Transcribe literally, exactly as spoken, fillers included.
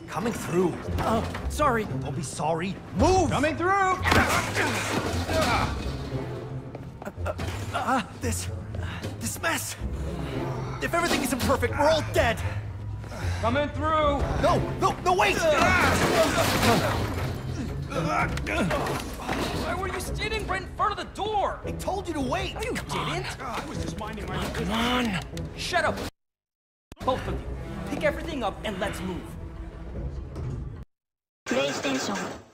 Coming through. Oh, sorry. Don't be sorry. Move! Coming through! Uh, uh, uh, this... this mess. If everything isn't perfect, we're all dead. Coming through! No, no, no, wait! Why were you standing right in front of the door? I told you to wait. No, you didn't. I was just minding my own business. Come on. Shut up. Both of you. Pick everything up and let's move. PlayStation